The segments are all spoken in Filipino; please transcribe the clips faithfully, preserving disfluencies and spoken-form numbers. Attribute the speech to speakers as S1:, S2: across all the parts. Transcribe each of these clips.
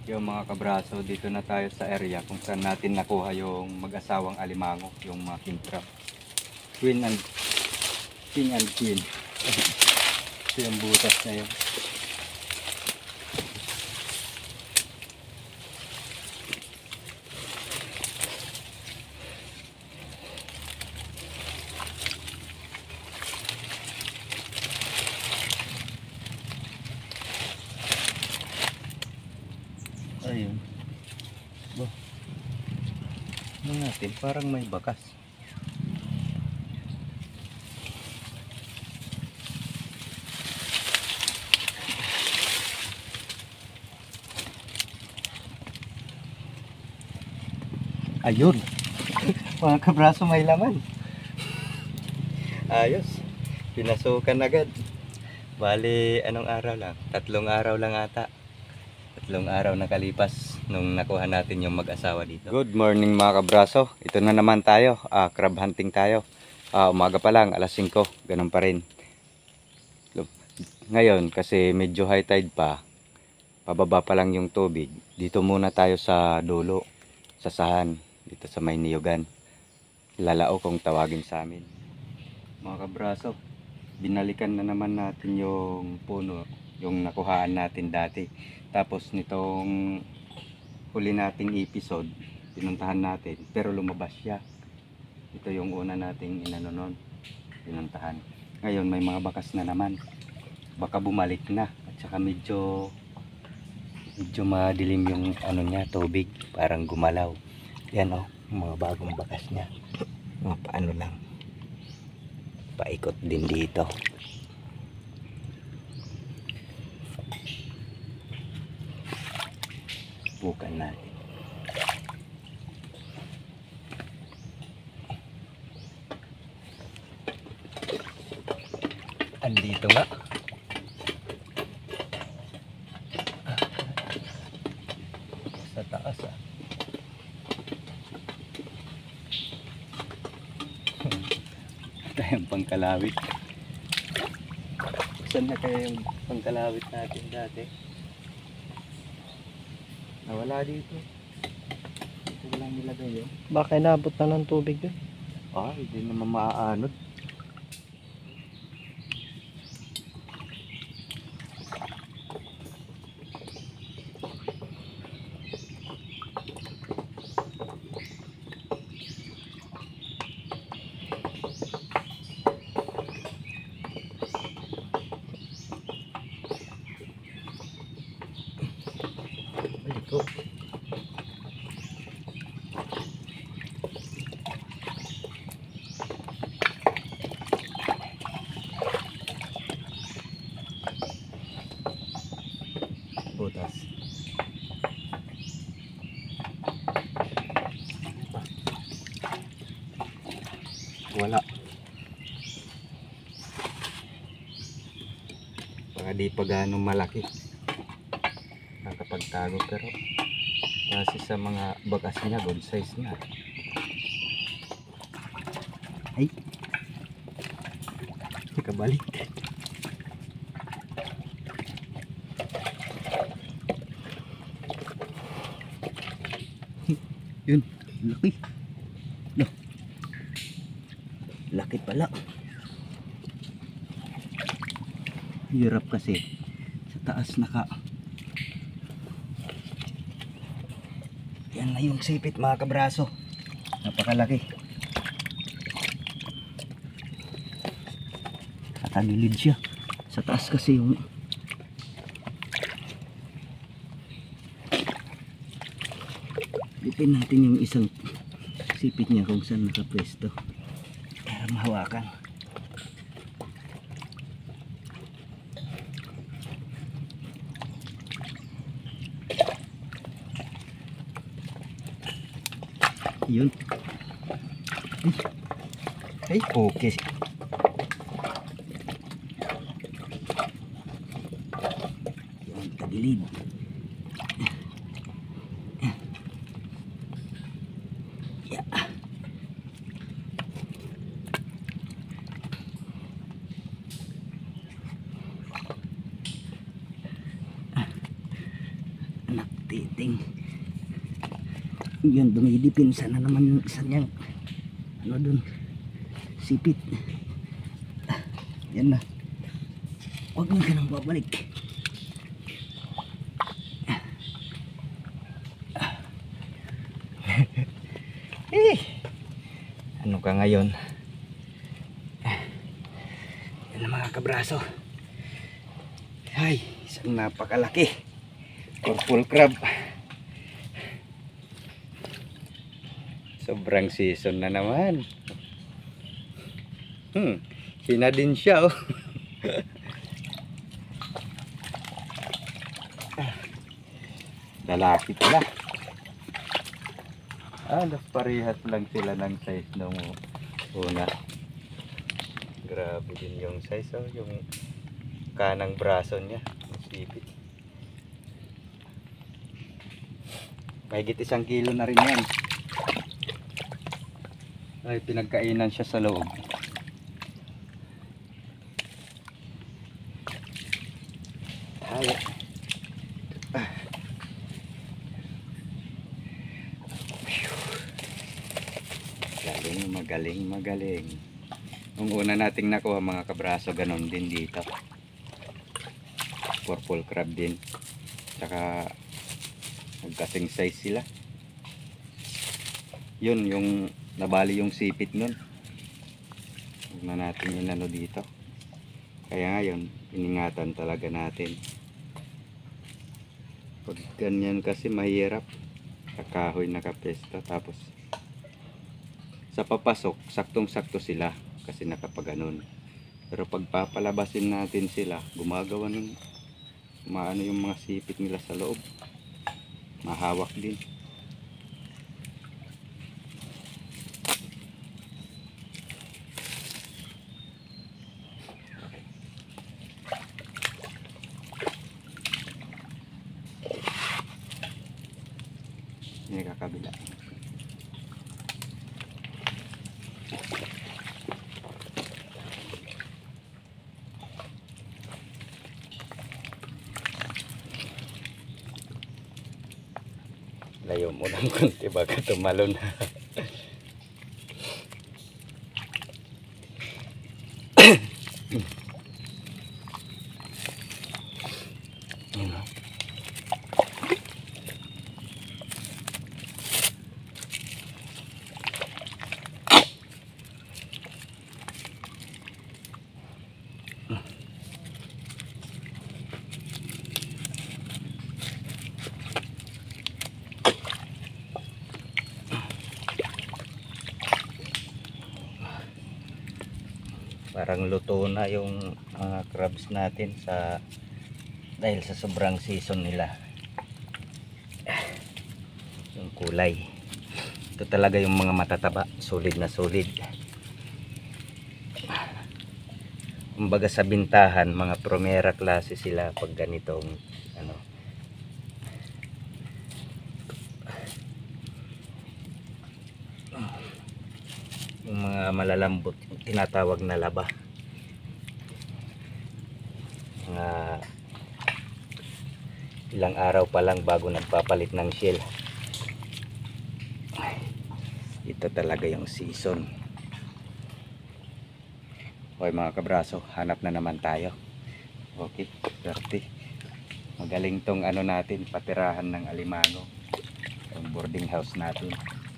S1: Yung mga kabraso, dito na tayo sa area kung saan natin nakuha yung mag-asawang alimango, yung mga king crab. Queen and king and queen. Ito yung butas na yun. Ayun. Bo. Ano natin? Parang may bakas. Ayun. Mga kabraso, may laman. Ayos. Pinasukan agad. Bali, anong araw lang? Tatlong araw lang ata. Tatlong araw nakalipas nung nakuha natin yung mag-asawa dito. Good morning mga kabraso. Ito na naman tayo. Ah, crab hunting tayo. Ah, umaga pa lang, alas singko. Ganun pa rin. Ngayon, kasi medyo high tide pa, pababa pa lang yung tubig. Dito muna tayo sa dulo, sa sahan, dito sa may niyugan. Lalao kung tawagin sa amin. Mga kabraso, binalikan na naman natin yung puno, yung nakuhaan natin dati. Tapos nitong huli nating episode, pinuntahan natin, pero lumabas siya. Ito yung una nating inano nun, pinuntahan. Ngayon may mga bakas na naman. Baka bumalik na. At saka medyo medyo madilim yung ano niya, tubig. Parang gumalaw. Yan o, oh, mga bagong bakas niya. Mga paano lang. Paikot din dito. Bukan natin. Andito nga. Sa taas ah. Tayong pangkalawit. Saan na kaya yung pangkalawit natin dati? Nawala dito. Ito lang nilagay yun.
S2: Baka inabot na ng tubig yun.
S1: Ah, hindi naman maaanod. Balik ko. Butas. Wala. Baka di pa ganong malaki. Nakapagtago pero kasi sa mga bakas niya, good size niya. Ay. Nakabalik. Yun, laki. No. Laki pala. Hirap kasi sa taas naka. Yan na yung sipit mga kabraso. Napakalaki. Nakagilid siya. Sa taas kasi yung ipin natin yung isang sipit niya kung saan nakapwesto para mahawakan. Yun. Ay, okay. Yung tagilid. Yeah.
S3: Anak titing. Yun, dumidipinsa na naman yung isa niyang ano dun, sipit. Yan na. Huwag mo ka nang babalik. Eh, ano ka ngayon? Yan ang mga kabraso. Ay, isang napakalaki purple crab.
S1: Sobrang season na naman. Hmm, hina din siya oh. Lalaki pala. Ah, parehas lang sila ng size nung una. Grabe din yung size oh, yung kanang braso niya, sipit. Mahigit isang kilo na rin yan. Ay, pinagkainan siya sa loob. Tayo. Ah. Galing, magaling, magaling. Nung una nating nakuha mga kabraso, ganon din dito. Purple crab din. Tsaka magkasing size sila. Yun, yung nabali yung sipit nun. Huwag na natin inano dito. Kaya ngayon, iningatan talaga natin. Pag ganyan kasi mahirap. Kakahoy nakapesta. Tapos sa papasok, saktong-sakto sila kasi nakapaganon. Pero pag papalabasin natin sila, gumagawa ng maano yung mga sipit nila sa loob. Mahawak din. Ini kakabila. Layo mo ng konti baka tumalon. Parang luto na yung mga crabs natin sa dahil sa sobrang season nila. Yung kulay. Ito talaga yung mga matataba, solid na solid. Kumbaga sa bintahan, mga promera klase sila pag ganitong ano. Yung mga malalambot, tinatawag na laba. Mga ilang araw pa lang bago nagpapalit ng shell. Ito talaga yung season. Okay mga kabraso, hanap na naman tayo. Okay, thirty. Magaling tong ano natin, patirahan ng alimango. Yung boarding house natin.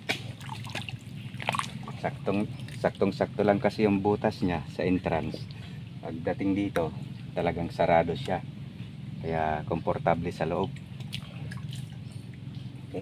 S1: Saktong saktong sakto lang kasi yung butas niya sa entrance. Pagdating dito, talagang sarado siya. Kaya komportable sa loob. Okay.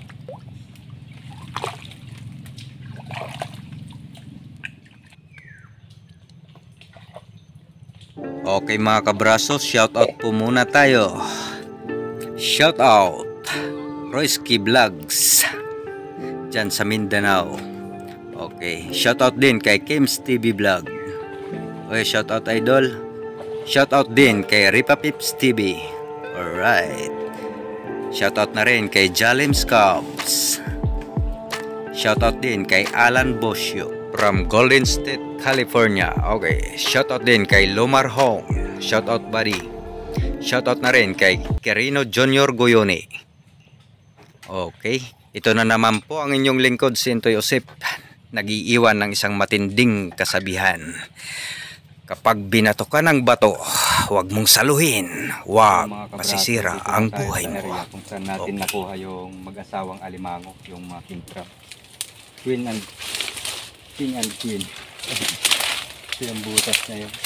S1: Okay mga kabraso, shout out po muna tayo. Shout out Royski Vlogs dyan sa Mindanao. Okay, shout out din kay Kims T V Vlog. Okay, shout out idol. Shout out din kay Ripa Pips T V. Alright. Shout out na rin kay Jalims Cubs. Shout out din kay Alan Bosio from Golden State, California. Okay, shout out din kay Lomar Home. Shout out buddy. Shoutout na rin kay Quirino Junior Goyone. Okay, ito na naman po ang inyong lingkod si Intoy Osip. Nag-iiwan ng isang matinding kasabihan. Kapag binato ka ng bato, huwag mong saluhin. Huwag masisira ang buhay mo.
S4: Kung saan natin nakuha yung mag-asawang alimango, yung mga king crab. Queen and king and queen. Ito yung butas na yun.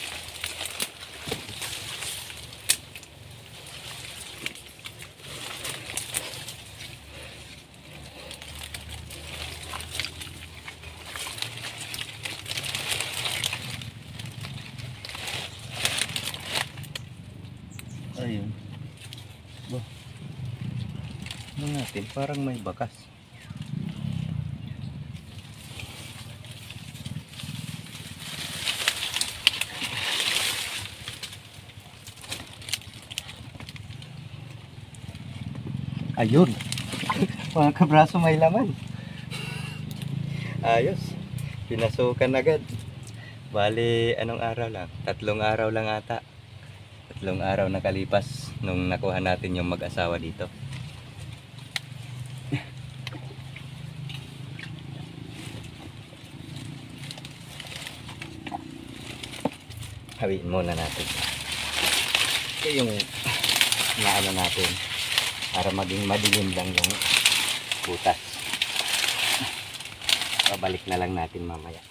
S1: Ayun. Bo. Ano natin? Parang may bakas. Ayun. Mga kabraso, may laman. Ayos. Pinasukan agad. Bali, anong araw lang? Tatlong araw lang ata. Tatlong araw nakalipas nung nakuha natin yung mag-asawa dito. Hawiin muna natin. Ito yung naano natin para maging madilim lang yung butas. Babalik na lang natin mamaya.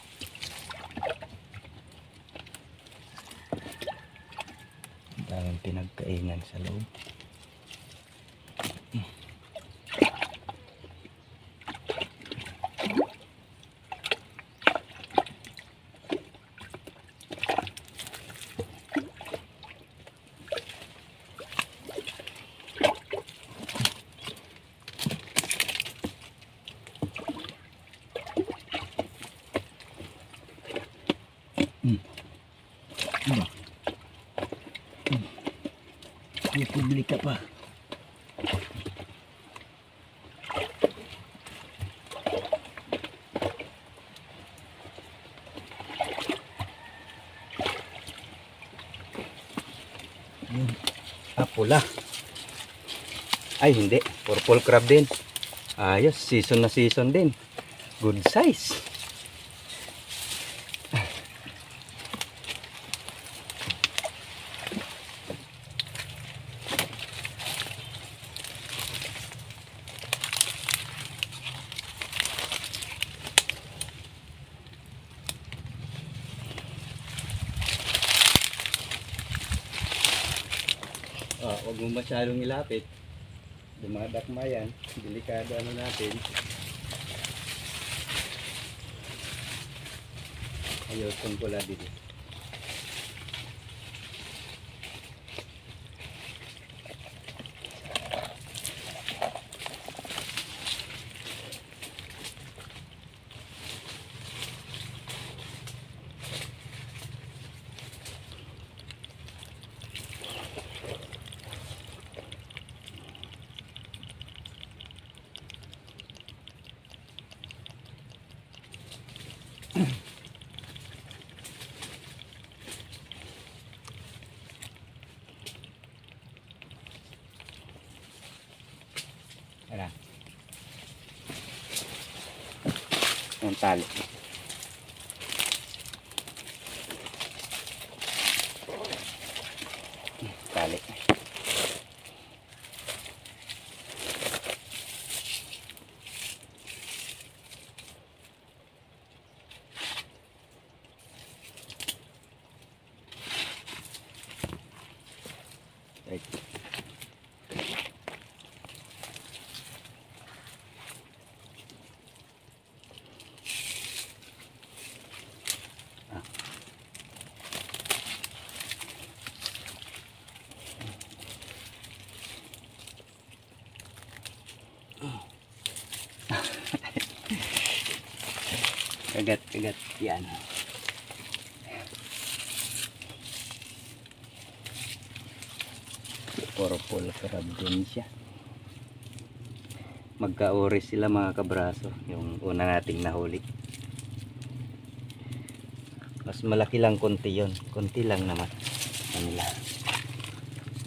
S1: Daming pinagkainan sa loob. Hmm. Diba? May publika pa. Yun. Ah, pula. Ay, hindi. Purple crab din. Ayos. Season na season din. Good size. Ah, huwag mo masyadong ilapit. Dumadakma yan. Delikado ano natin. Ayos kong pula dito. Tara. Ang tali. Tali. Right. Kagat, kagat. Yan. Purple crab din siya. Magka-oris sila mga kabraso. Yung una nating nahuli. Mas malaki lang konti yon. Konti lang naman. Kanila.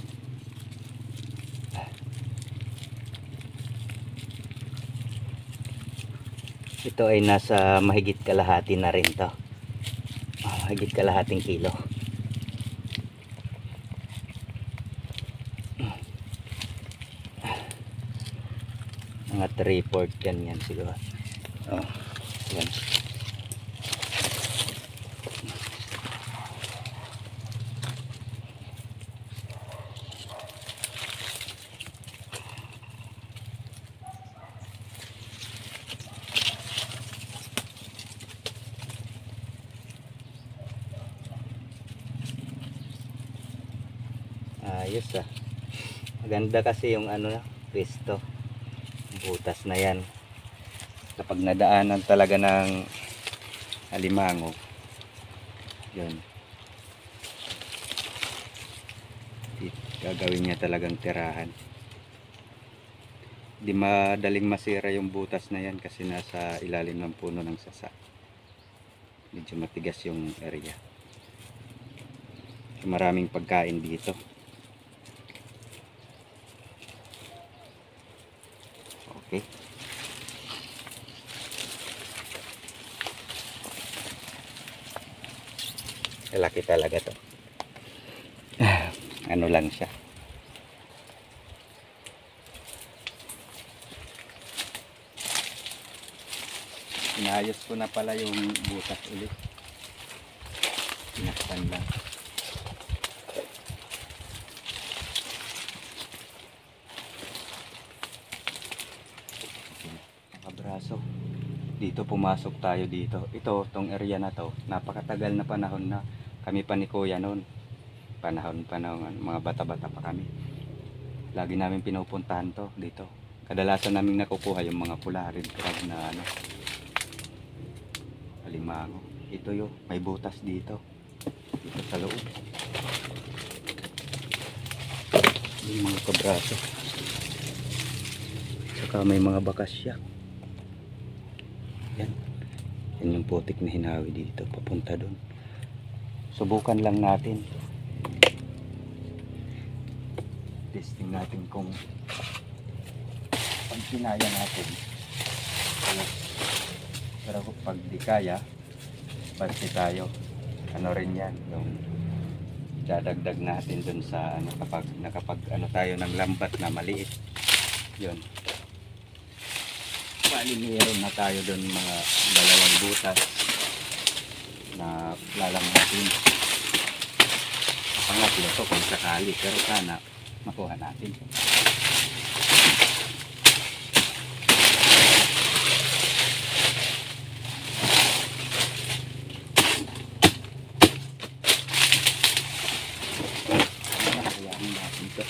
S3: Ito ay nasa mahigit kalahati na rin to. Ah, mahigit kalahating kilo. Mga three fourth yan yan siguro. Oh, yan. Ayos ah. Maganda kasi yung ano na, pesto. Butas na yan. Kapag nadaanan talaga ng alimango, yun. Gagawin niya talagang tirahan. Di madaling masira yung butas na yan kasi nasa ilalim ng puno ng sasa. Medyo matigas yung area. Maraming pagkain dito. Okay. Laki talaga to. Ano lang siya. Inayos ko na pala yung butas ulit. Pinaktan lang. Braso. Dito pumasok tayo dito. Ito, tong area na to, napakatagal na panahon na kami pa ni Kuya noon. Panahon panahon mga bata-bata pa kami. Lagi namin pinupuntahan to dito. Kadalasan namin nakukuha yung mga pula red crab na ano. Alimango. Ito yo, may butas dito. Dito sa loob. Yung mga kabraso. Saka may mga bakas siya. Yan. Yan yung putik na hinawi dito. Papunta doon. Subukan lang natin. Testing natin kung pag kinaya natin. Pero pag di kaya, pansi tayo. Ano rin yan. Yung dadagdag natin doon sa ano, kapag nakapag ano tayo ng lambat na maliit. Yun. Bali meron na tayo doon mga dalawang butas na lalambatin. Pangatlo to kung sakali, pero sana makuha natin. Kailangan natin ito.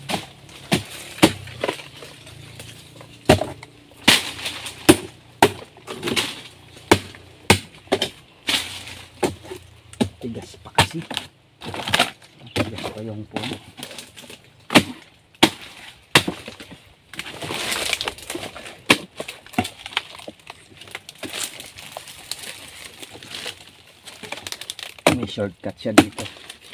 S3: Tigas pa kasi. Tigas pa yung puno. May shortcut siya dito.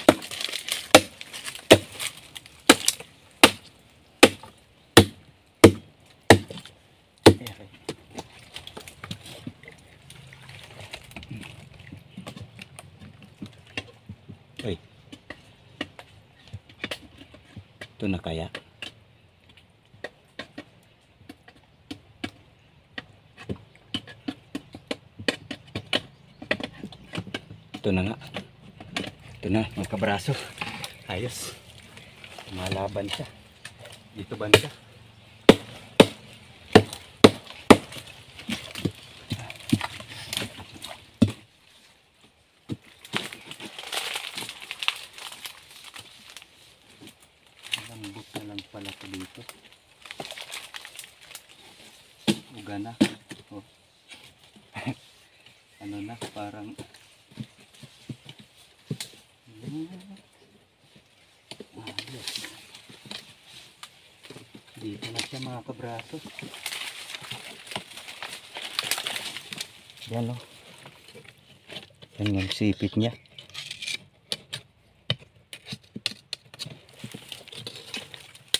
S3: Uy. Ito na kaya? Ito na nga. Ito na, mga kabraso. Ayos. Malaban siya. Dito banda. Lambot na lang pala ko dito. Uga na. Oh. Ano na, parang ayos. Dito na siya mga kabraso. Yan o. Yan yung sipit niya.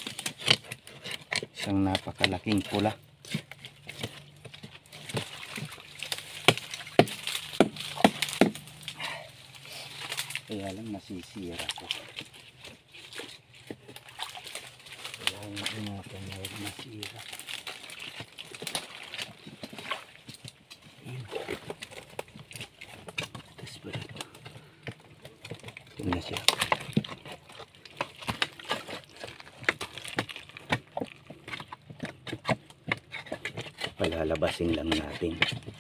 S3: Isang napakalaking pula. Kaya lang masisira ko. Kaya nga natin na huwag masira. Ayan. Tapos ba ito? Ito na siya. Palalabasin lang natin.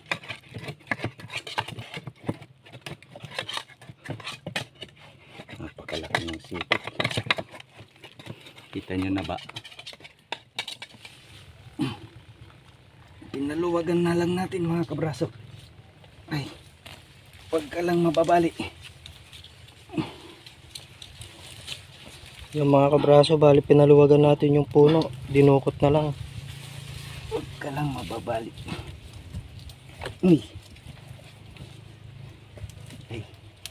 S3: Napakalaki ng sipit. Kita nyo na ba? Pinaluwagan na lang natin mga kabraso. Ay, huwag ka lang mababali.
S2: Yung mga kabraso, bali pinaluwagan natin yung puno. Dinukot na lang.
S3: Huwag ka lang mababali. Uy. Ay.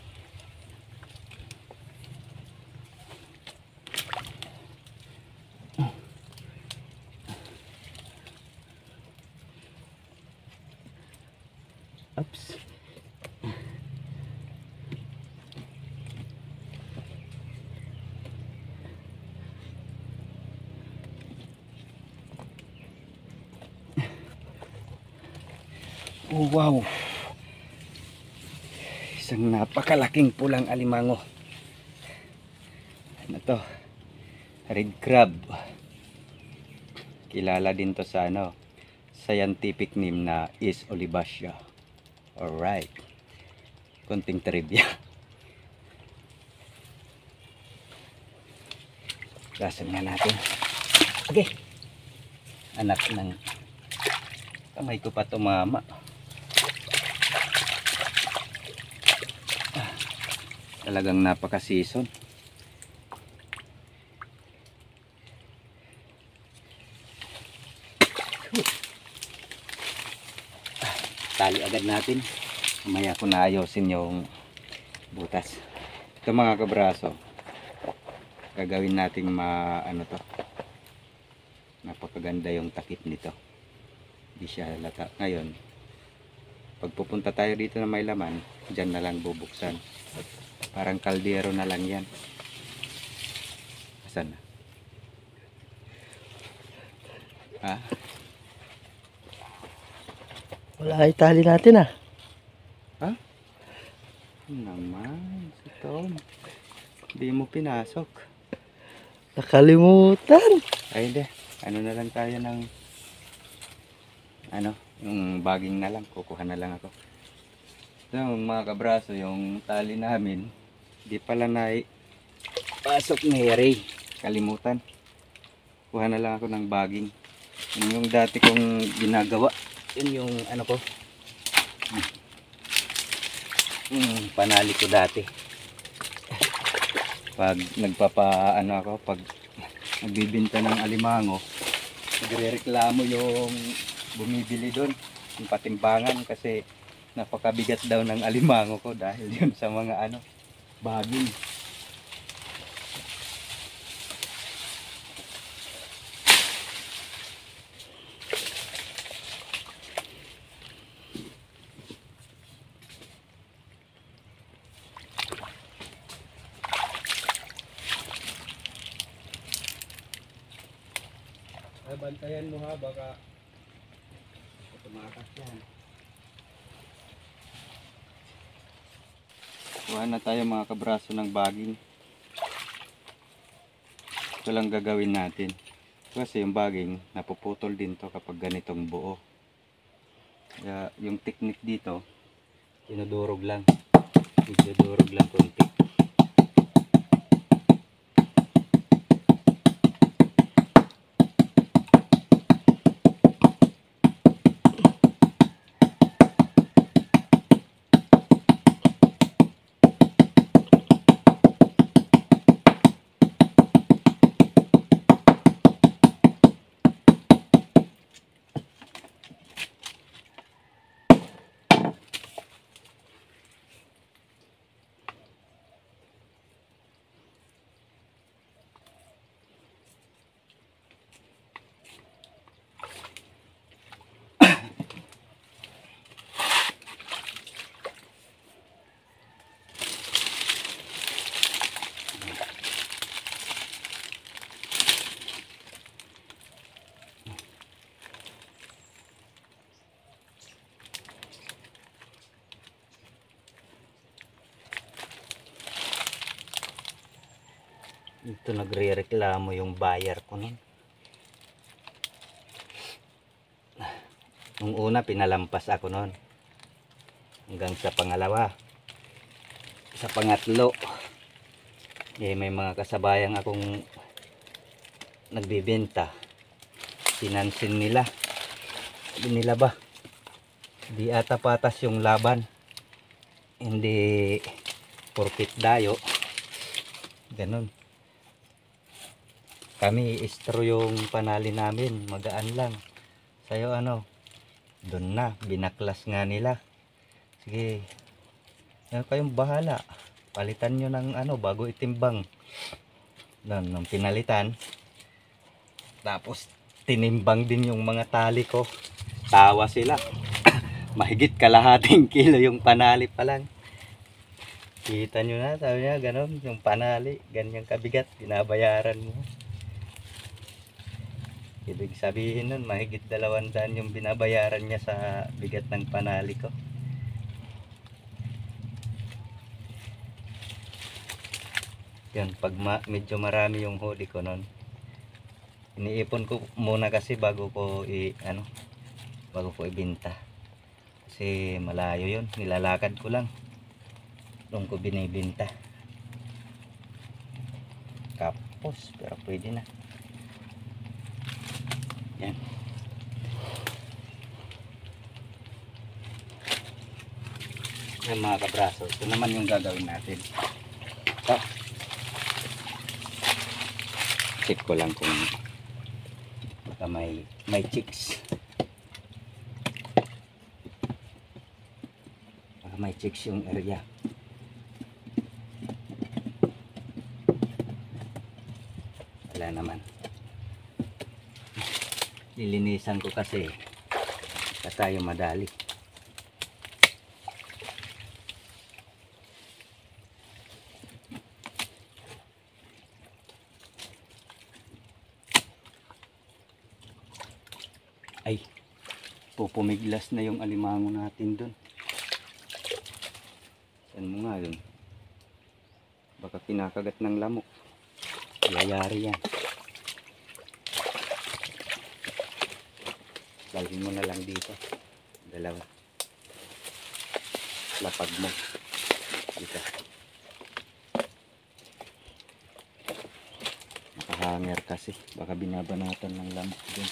S3: Oops. Oh, wow. Isang napakalaking pulang alimango. Ano to? Red crab. Kilala din to sa ano, scientific name na is olivacea. Alright. Konting trivia. Lasan nga natin. Okay. Anak ng kamay ko pa tumama. Ah, talagang napaka-season. Tali agad natin. Mamaya ko na ayosin yung butas. Ito mga kabraso, gagawin nating ma ano to, napakaganda yung takip nito, hindi siya halata. Ngayon pag pupunta tayo dito na may laman, dyan na lang bubuksan, parang kaldero na lang yan. Asan na? Ha?
S2: Wala, itali natin ah.
S3: Ha? Naman, si Tom. Hindi mo pinasok.
S2: Nakalimutan.
S3: Ay hindi, ano na lang tayo ng ano, yung baging na lang, kukuha na lang ako. So mga kabraso, yung tali namin di pala na pasok ni Ray, kalimutan. Kuha na lang ako ng baging. Yun yung dati kong ginagawa. Yun yung ano ko, hmm, panali ko dati pag nagpapa ano ako, pag nagbibinta ng alimango, nagrereklamo yung bumibili doon, yung patimbangan, kasi napakabigat daw ng alimango ko dahil yun sa mga ano, baging. Ay, bantayan mo ha, baka tumakas yan. Kuha na tayo mga kabraso ng baging. Ito lang gagawin natin. Kasi yung baging, napuputol din to kapag ganitong buo. Kaya yung technique dito, dinudurog lang. Dinudurog lang konti. Ito nagre-reklamo yung buyer ko nun. Nung una pinalampas ako nun. Hanggang sa pangalawa. Sa pangatlo. Eh, may mga kasabayang akong nagbibenta. Pinansin nila. Sabi nila ba? Di ata patas yung laban. Hindi porkit dayo. Ganun. Kami istro yung panali namin. Magaan lang. Sa'yo ano? Doon na. Binaklas nga nila. Sige. Yan kayong bahala. Palitan nyo ng ano bago itimbang. Doon, nung pinalitan. Tapos tinimbang din yung mga tali ko. Tawa sila. Mahigit kalahating kilo yung panali pa lang. Kita nyo na, sabi niya, ganun, yung panali, ganyang kabigat, binabayaran mo. Ibig sabihin nun, mahigit dalawang daan yung binabayaran niya sa bigat ng panali ko. Yan, pag ma medyo marami yung huli ko nun, iniipon ko muna kasi bago ko i, ano, bago ko ibenta. Kasi malayo yun, nilalakad ko lang. Doon ko binibenta. Kapos, pero pwede na. Yan. Yan mga kabraso. Ito naman yung gagawin natin. Ito. Check ko lang kung baka may, may chicks. Baka may chicks yung area. Wala naman. Lilinisan ko kasi pa tayo madali. Ay, pupumiglas na yung alimango natin dun. Saan mo nga yun? Baka kinakagat ng lamok. Yayari yan. Dalhin mo na lang dito. Dalawa. Lapag mo. Dito. Nakahanger kasi. Baka binabanatan ng lamok din.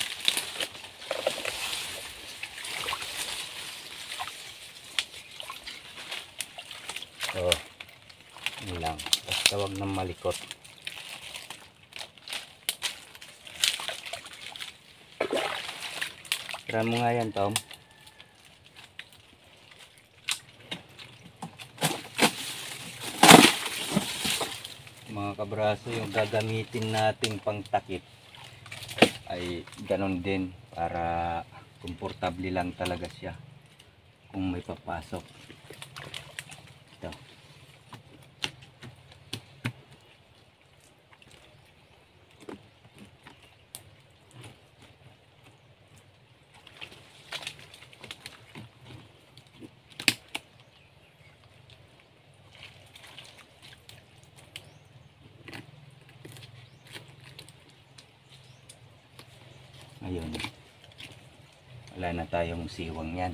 S3: So, yun lang. Basta wag nang malikot. Try mo nga yan, Tom. Mga kabraso, yung gagamitin nating pangtakip ay ganon din para komportable lang talaga siya kung may papasok. Ito. Ayun, wala na tayong siwang yan.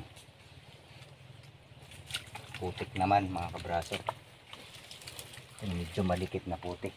S3: Putik naman mga kabraso. Medyo malikit na putik.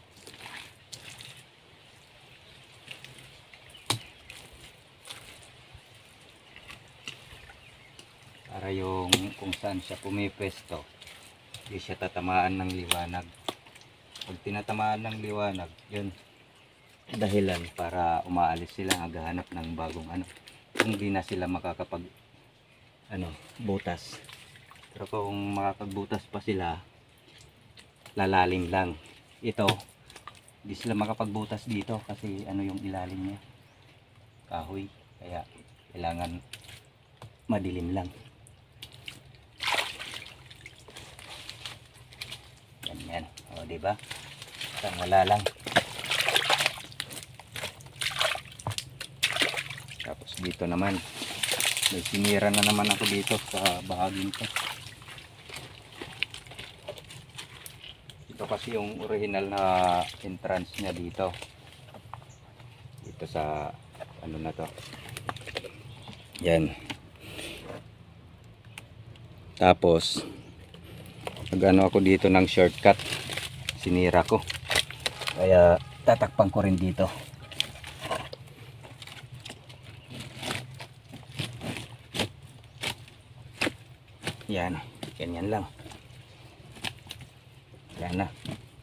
S3: Para yung kung saan siya pumipwesto, hindi siya tatamaan ng liwanag. Pag tinatamaan ng liwanag, yun dahilan para umaalis sila, naghahanap ng bagong ano, hindi na sila makakapag ano, butas. Pero kung makakagbutas pa sila, lalalim lang. Ito, hindi sila makapagbutas dito kasi ano yung ilalim niya, kahoy, kaya kailangan madilim lang. Ganyan, o diba? Saan wala lang. Tapos dito naman may sinira na naman ako dito sa bahaging to. Ito kasi kasi yung original na entrance niya dito. Dito sa ano na to. Yan. Tapos nagano ako dito ng shortcut. Sinira ko. Kaya tatakpan ko rin dito. Yan. Ganyan lang. Yan na.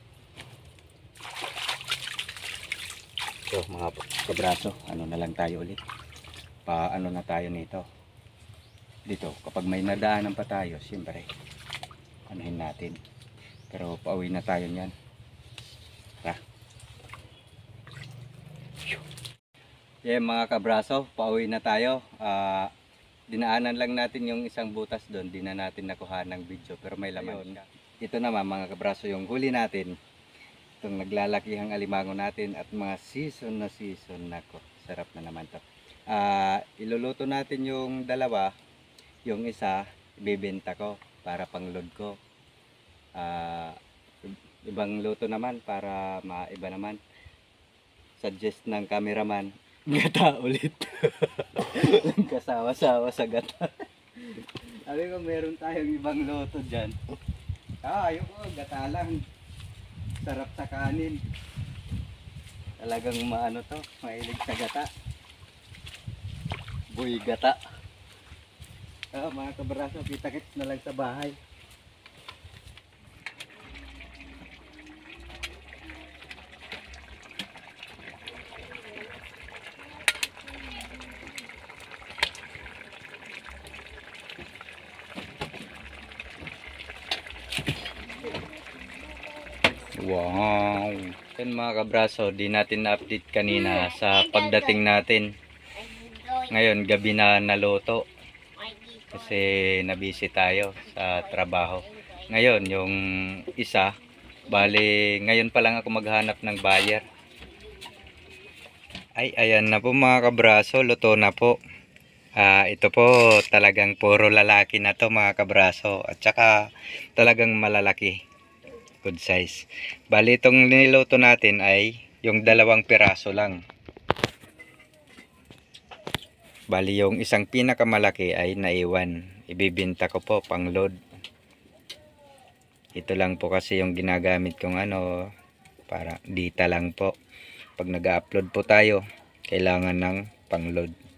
S3: So mga kabraso, ano na lang tayo ulit. Pa ano na tayo nito. Dito, kapag may nadaanan pa tayo, siyempre, anuhin natin. Pero pauwi na tayo niyan. Tara. Yeah, mga kabraso, pauwi na tayo. Ah... Uh, dinaanan lang natin yung isang butas doon, di na natin nakuha ng video, pero may laman. Ito naman mga kabraso, yung huli natin, itong naglalakihang alimango natin at mga season na season. Nako, sarap na naman to. Uh, iluluto natin yung dalawa, yung isa ibebenta ko para pangload ko. Uh, ibang luto naman para maiba naman. Suggest ng cameraman, gata ulit. Kasawa-sawa sa gata. Sabi ko meron tayong ibang luto dyan. Ah, ayoko, gata lang. Sarap sa kanin. Talagang maano to, mahilig sa gata. Boy gata. Ah, mga kabraso, kita-kits na lang sa bahay. Wow. Yan mga kabraso, di natin na-update kanina sa pagdating natin. Ngayon, gabi na naluto. Kasi nabisi tayo sa trabaho. Ngayon, yung isa, bali, ngayon pa lang ako maghanap ng buyer. Ay, ayan na po mga kabraso, luto na po. Ah, ito po talagang puro lalaki na to mga kabraso. At saka talagang malalaki. Good size. Bali itong niluto natin ay yung dalawang piraso lang. Bali yung isang pinakamalaki ay naiwan. Ibibenta ko po pang load. Ito lang po kasi yung ginagamit kong ano, para dita lang po. Pag nag-upload po tayo, kailangan ng pang load.